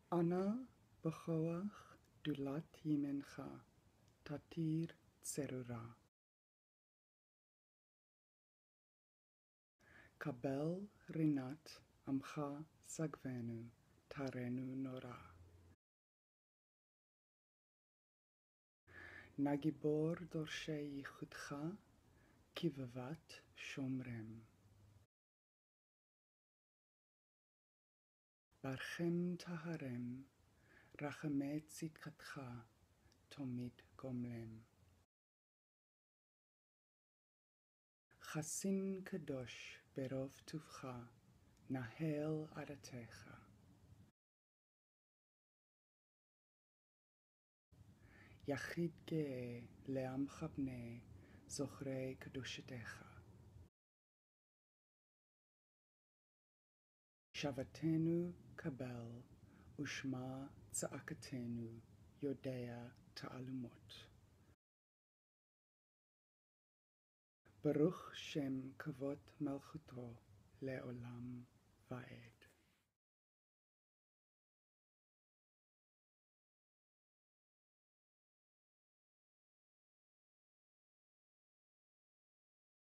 אנא בכוח דולת ימינך תתיר צרורה. קבל רינת עמך סגבנו תרנו נורא. נגיבור דורשי ייחודך כבבת שומרם. ברכם טהרם רחמי צדקתך תמיד גומלם. חסין קדוש ברוב טובך נהל עדתך. יחיד גאה לעמך בני זוכרי קדושתך. שבתנו קבל ושמע צעקתנו יודע תעלומות. ברוך שם כבוד מלכותו לעולם ועד.